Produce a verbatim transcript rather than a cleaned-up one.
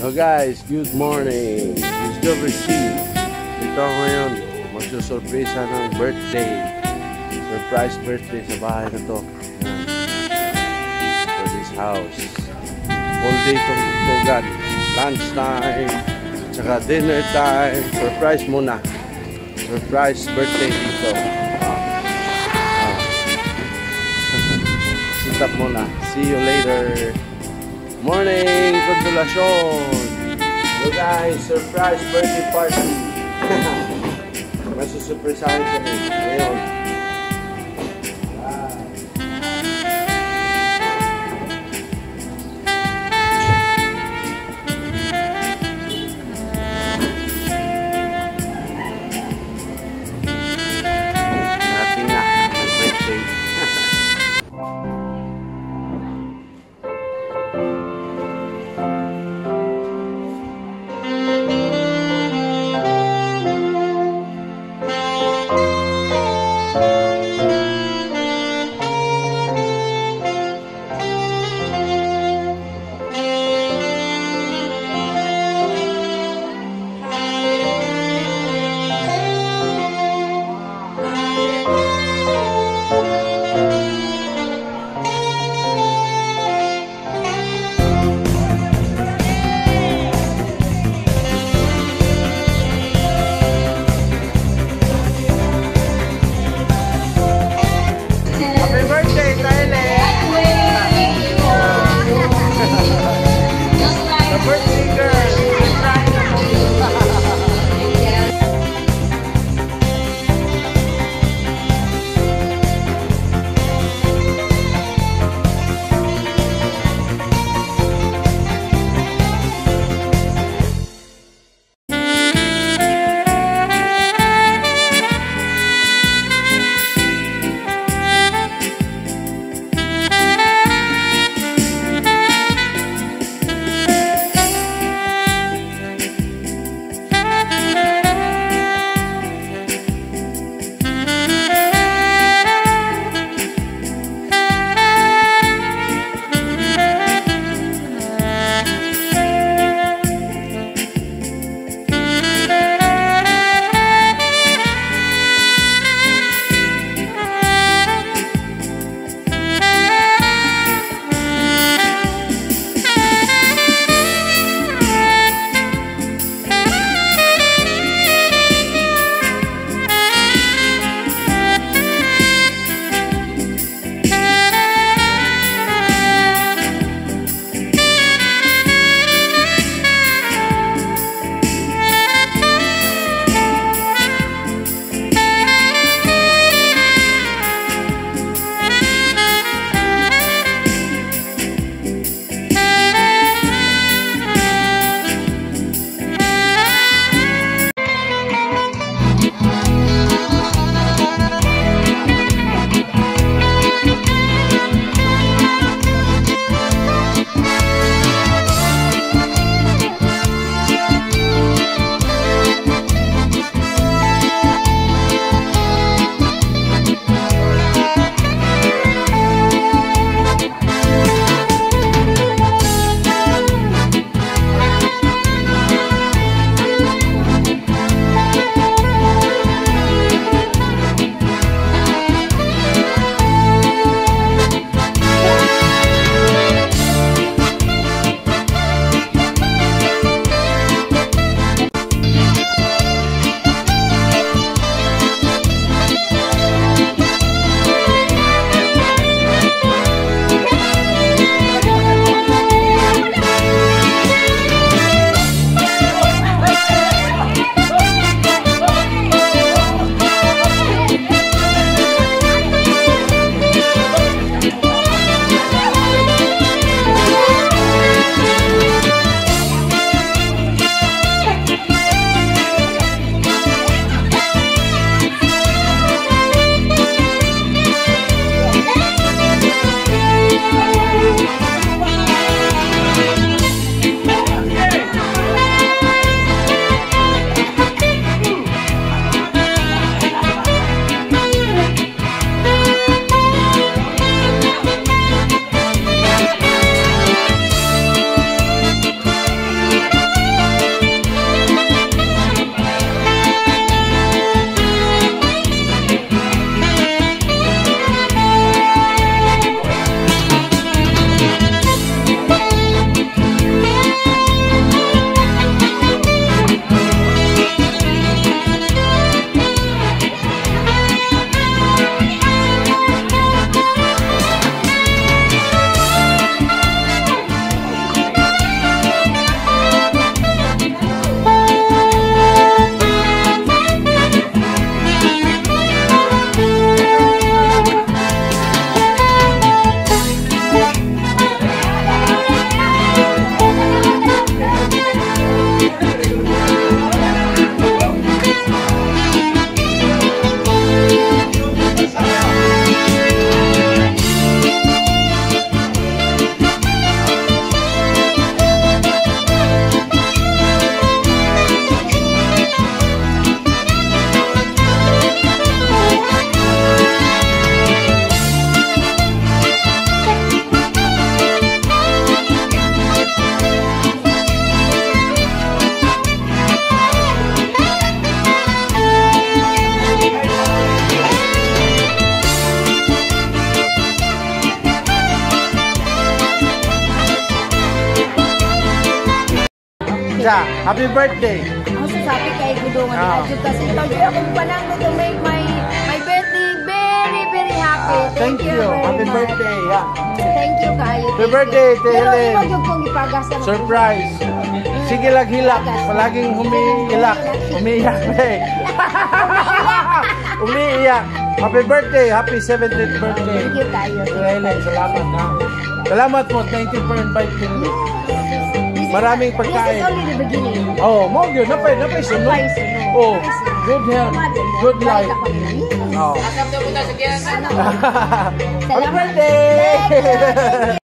So guys, good morning. Discover Sea. Dito ako ngayon. Magsusurpresa ng birthday. Surprise birthday sa bahay na to. Ayan. For this house. All day itong tutugan. Lunch time. Tsaka dinner time. Surprise muna. Surprise birthday dito. Ah. Ah. Sit up muna. See you later. Morning, konsolasyon. So guys, surprise birthday party. Masusurpresahin kami ngayon. Nating na ang birthday. siya. Happy birthday. Ako sasabi kay Gudungan Ah. Adyo kasi ikaw di ako pananggo to make my my birthday very very happy. Ah, thank you. very Happy much. birthday. Yeah. Thank you kayo. Happy birthday, Ate Pero Helen. wag yung kong ipagas na. Surprise. Sige lang hilak. Palaging humihilak. Umiiyak. eh. Umiiyak. Happy birthday. Happy seventieth birthday. Thank you kayo. Helen, salamat ha. Salamat po. Thank you for inviting me. Maraming pagkain. This is only the beginning. Oh, mo yun. Napay, napay sunod. Napay sunod. Oh, Napay sunod. good health. Good life. Oh. Salamat. Happy birthday!